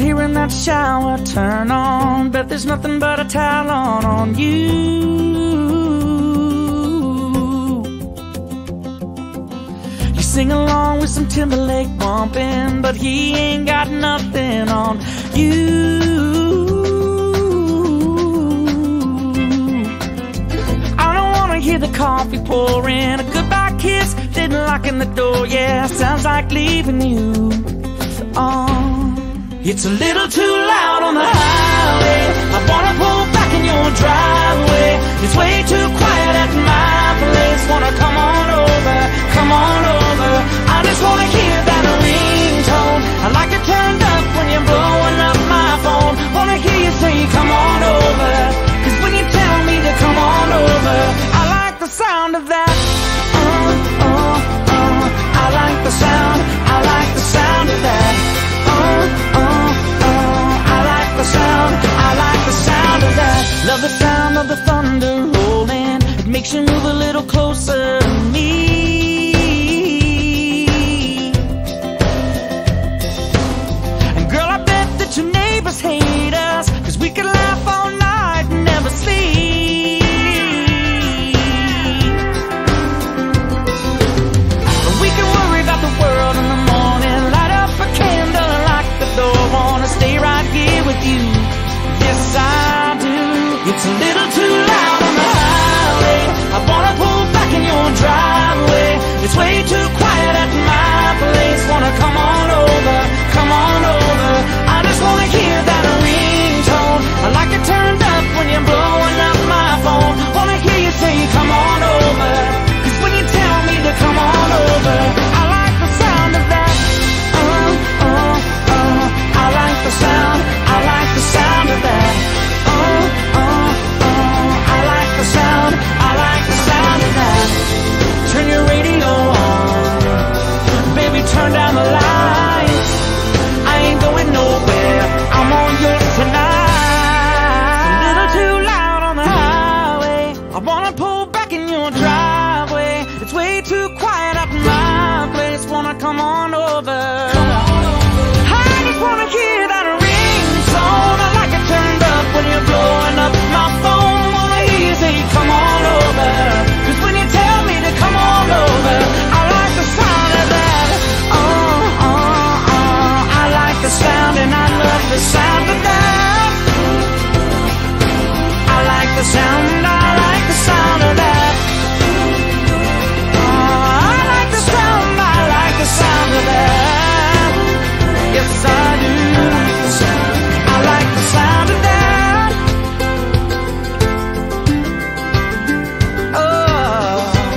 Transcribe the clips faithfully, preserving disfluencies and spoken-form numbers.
hearing that shower turn on. Bet there's nothing but a towel on on you. You sing along with some Timberlake bumpin', but he ain't got nothing on you. I don't wanna hear the coffee pouring, a goodbye kiss, then locking the door. Yeah, sounds like leaving you. Oh, it's a little too loud on the highway. I wanna pull back in your driveway. It's way too quiet at my place. Wanna come on over, come on over. I just wanna hear that ringtone. I like it turned up when you're blowing up my phone. Wanna hear you say come on over, 'cause when you tell me to come on over, I like the sound of that. Uh, uh, uh. I like the sound, I like the sound of that. Uh, uh, uh. I like the sound, I like the sound of that. Love the sound of the thunder rolling. It makes you move a little closer to me. And girl, I bet that your neighbors hate us, 'cause we could laugh all night and never sleep. We can worry about the world in the morning, light up a candle, lock the door. Wanna stay right here with you, yes I do. It's a little too loud on the highway. I wanna pull back in your driveway. It's way too quiet at my place. Wanna come on over, come on over. I just wanna hear that ringtone. I like it turned up when you're blowing up my phone. Wanna hear you say come on over, 'cause when you tell me to come on over, I like the sound of that. Uh, uh, uh. I like the sound, I like the sound of that. Uh, uh, uh. I like the sound, I like the sound of that. Turn your radio on, baby, turn down the lights. I ain't going nowhere, I'm on yours tonight. A little too loud on the highway. I wanna pull back in your driveway. It's way too quiet up in my place. Wanna come on over, come on over. I just wanna hear that ringtone. I like it turned up when you're blowing up my phone. Wanna hear you say come on over, 'cause when you tell me to come on over, I like the sound of that. Uh, uh, uh. I like the sound and I love the sound of that. I like the sound, I like the sound of that. Uh, I like the sound, I like the sound of that. Yes I do. I like the sound of that. Oh.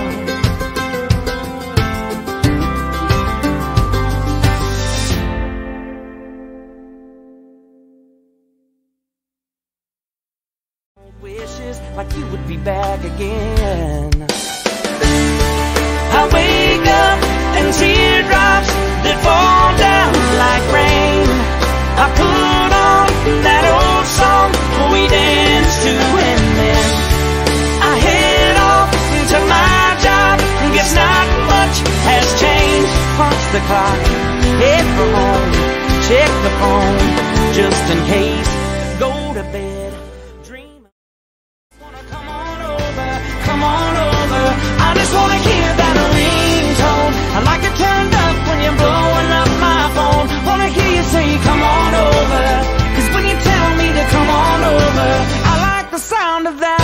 Wishes like you would be back again. I wake up and teardrops that fall down like rain. I put on that old song we danced to, and then I head off to my job. Guess not much has changed. Punch the clock, head for home, check the phone just in case. Go to bed, dream. Wanna come on over, come on over. I just wanna hear that ringtone. I like it turned up when you're blowing up my phone. Wanna hear you say come on over, 'cause when you tell me to come on over, I like the sound of that.